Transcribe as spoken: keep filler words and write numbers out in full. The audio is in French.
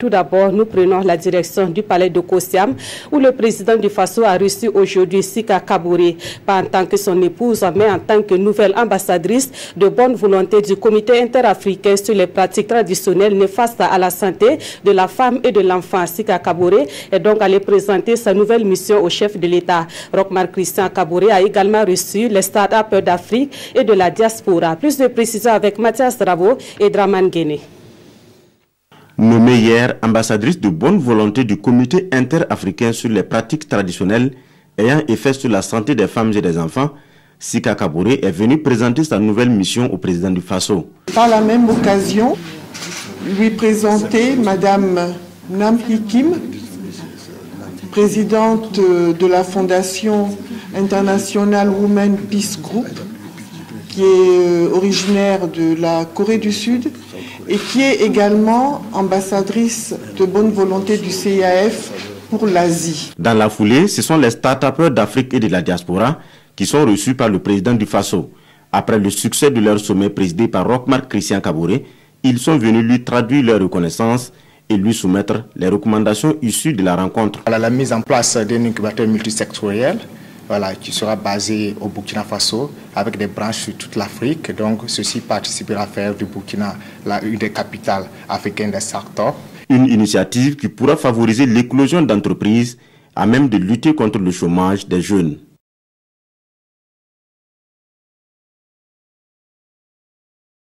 Tout d'abord, nous prenons la direction du palais de Kosiam, où le président du Faso a reçu aujourd'hui Sika Kaboré, pas en tant que son épouse, mais en tant que nouvelle ambassadrice de bonne volonté du comité interafricain sur les pratiques traditionnelles néfastes à la santé de la femme et de l'enfant. Sika Kaboré est donc allé présenter sa nouvelle mission au chef de l'État. Rochmar Christian Kaboré a également reçu les start-up d'Afrique et de la diaspora. Plus de précisions avec Mathias Rabo et Draman Guéné. Nommée hier ambassadrice de bonne volonté du comité interafricain sur les pratiques traditionnelles ayant effet sur la santé des femmes et des enfants, Sika Kaboré est venue présenter sa nouvelle mission au président du Faso. Par la même occasion, lui présenter Madame Nam Hikim, présidente de la Fondation International Women Peace Group, qui est originaire de la Corée du Sud et qui est également ambassadrice de bonne volonté du C I A F pour l'Asie. Dans la foulée, ce sont les start-upers d'Afrique et de la diaspora qui sont reçus par le président du Faso. Après le succès de leur sommet présidé par Rochmar Christian Kaboré, ils sont venus lui traduire leur reconnaissance et lui soumettre les recommandations issues de la rencontre. La mise en place d'un incubateur multisectoriel, voilà, qui sera basé au Burkina Faso avec des branches sur toute l'Afrique. Donc ceci participera à faire du Burkina la, une des capitales africaines des start-up. Une initiative qui pourra favoriser l'éclosion d'entreprises à même de lutter contre le chômage des jeunes.